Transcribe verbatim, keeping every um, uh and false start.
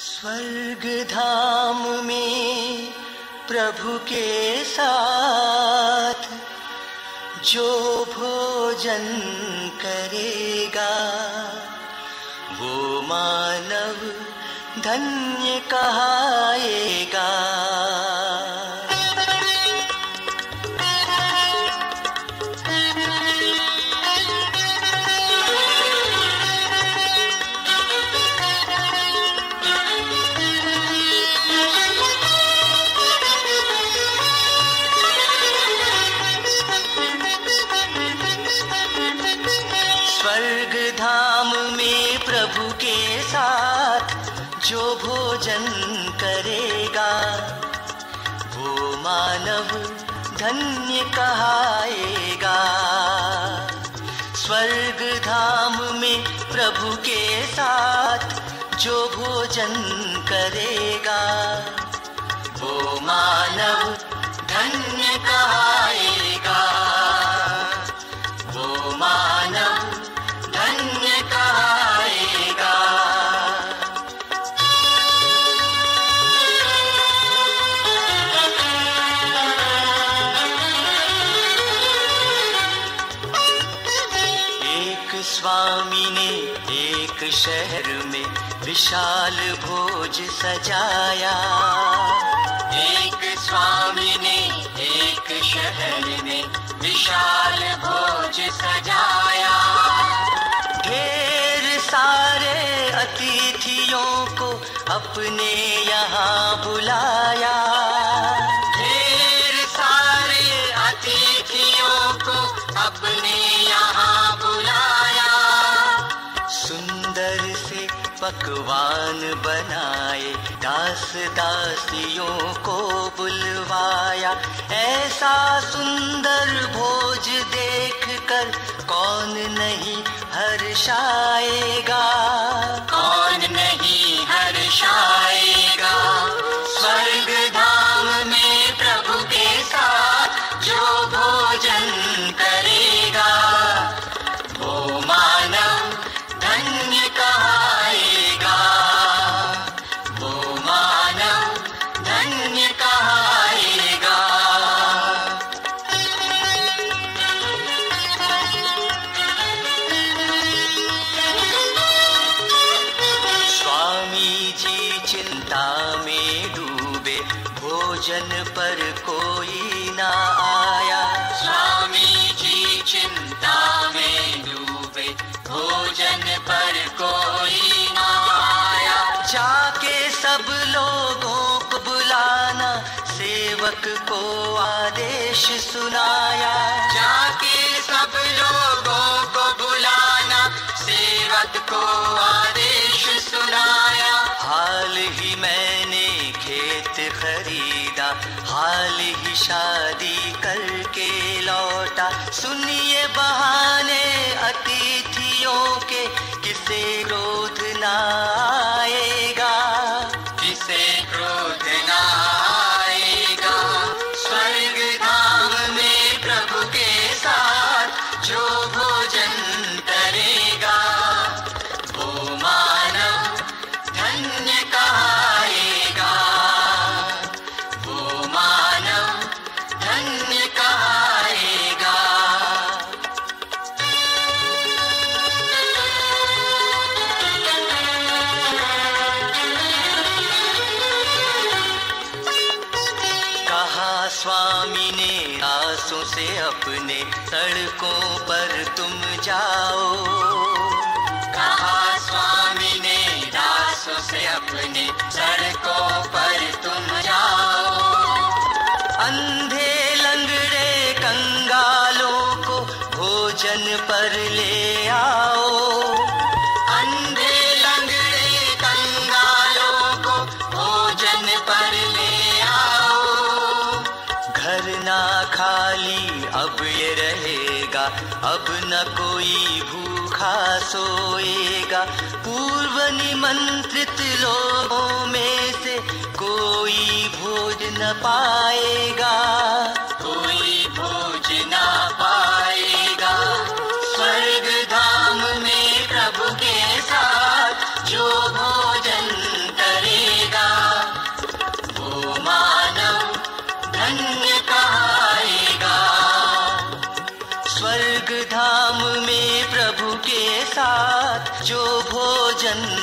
स्वर्ग धाम में प्रभु के साथ जो भोजन करेगा वो मानव धन्य कहाएगा। स्वर्ग धाम में प्रभु के साथ जो भोजन करेगा वो मानव धन्य कहाएगा। स्वर्ग धाम में प्रभु के साथ जो भोजन करेगा वो मानव धन्य कहाएगा। वो मानव धन्य कहाएगा। एक स्वामी ने एक शहर में विशाल भोज सजाया। एक स्वामी ने एक शहर में विशाल भोज सजाया। ढेर सारे अतिथियों को अपने यहाँ बुलाया। ढेर सारे अतिथियों को अपने यहाँ बुलाया। सुंदर से पकवान बनाए दास दासियों को बुलवाया। ऐसा सुंदर भोज देखकर कौन नहीं हर्षाएगा। कौन नहीं हर्षाएगा। स्वर्ग धाम में प्रभु के साथ जो भोजन करेगा वो मानव धन्य कहाएगा। वो मानव धन्य कहाएगा। स्वामी जी चिंता में डूबे भोजन पर कोई ना आया। स्वामी जी चिंता में डूबे भोजन पर कोई ना आया। जाके सब लोगों को बुलाना सेवक को आदेश सुनाया। जाके सब लोगों को बुलाना सेवक को आदेश सुनाया। हाल ही मैंने खेत खरीदा, हाल ही शादी करके लौटा। सुनिए बहाने अतिथियों के किसे क्रोध ना आएगा। किसे क्रोध ना आएगा। स्वर्ग धाम में प्रभु के साथ जो भोजन करेगा वो मानव धन्य कहाएगा। वो मानव धन्य कहाएगा। कहा स्वामी ने दासों से अपने सड़कों पर तुम जाओ। कहा स्वामी ने दासों से अपने सड़कों पर तुम जाओ। अंधे लंगड़े कंगालों को भोजन पर ले आओ। अंधे लंगड़े कंगालों को भोजन पर ले आओ। घर ना खाली अब ये रहेगा, अब न कोई भूखा सोएगा। पूर्व निमंत्रित लोगों में से कोई भोज न पाएगा। कोई भोज न पाएगा। स्वर्ग धाम में प्रभु के साथ जो भोजन करे पुण्य कहाएगा। स्वर्ग धाम में प्रभु के साथ जो भोजन